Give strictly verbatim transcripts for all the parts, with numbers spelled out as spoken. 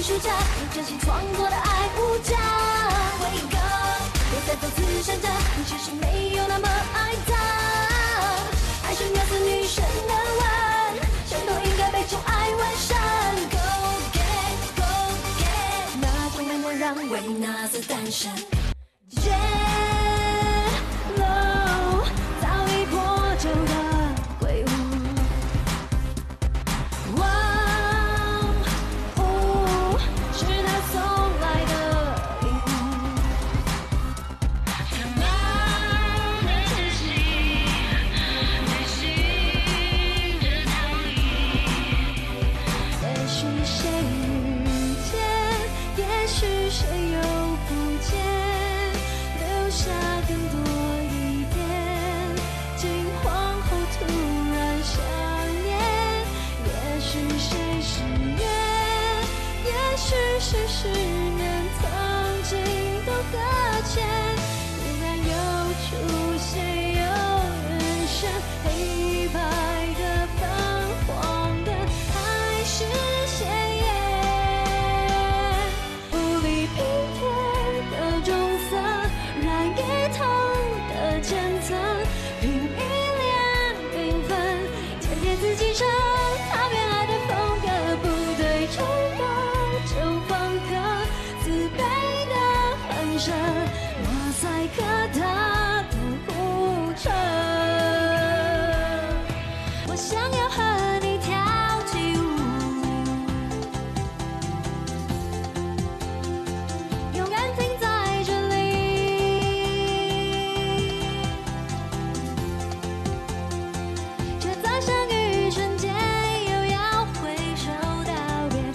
数着你真心创作的爱无价。Wake up， 别再走自闪着，你其实没有那么爱他。爱是秒死女神的吻，谁都应该被宠爱完善。Go get go get， 那种爱能让维纳斯诞生。J Lo 早已破旧的鬼屋。是十年曾经都搁浅，仍然又出现，又人生黑白的、泛黄的，还是鲜艳。无力拼贴的种色，染一头的渐层，拼一脸缤纷，检验自己成他偏爱的风格，不对称的。就放颗自卑的反射，马赛克它的护衬。我想要和你跳起舞，勇敢停在这里，却在相遇瞬间又要挥手道别。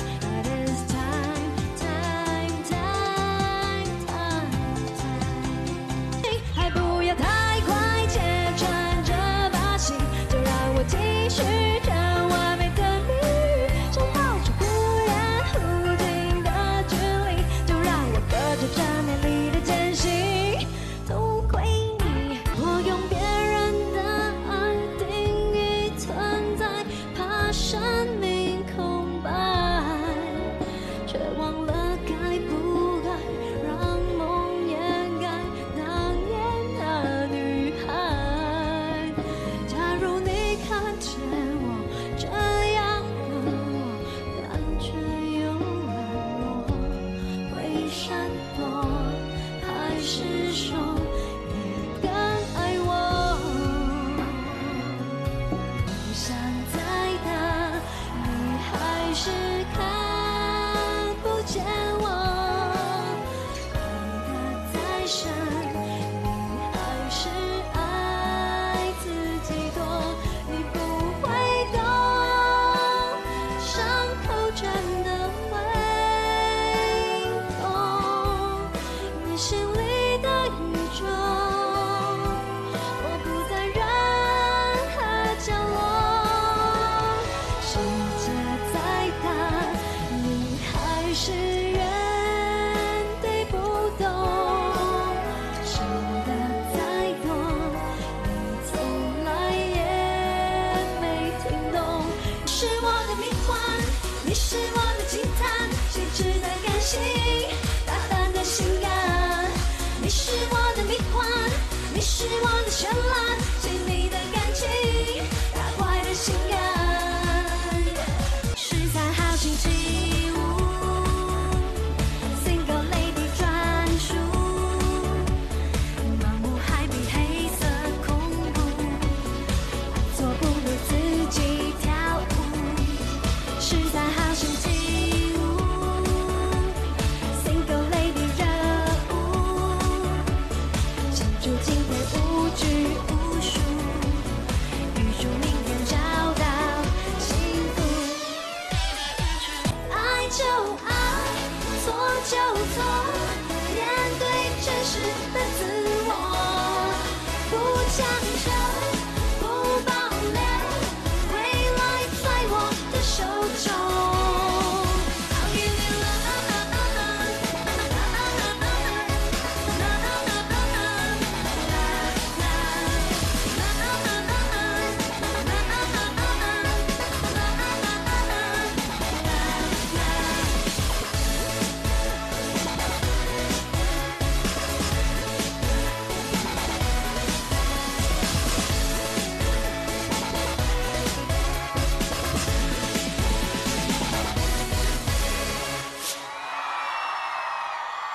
太快揭穿这把戏，就让我继续着。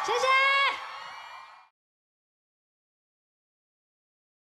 谢谢。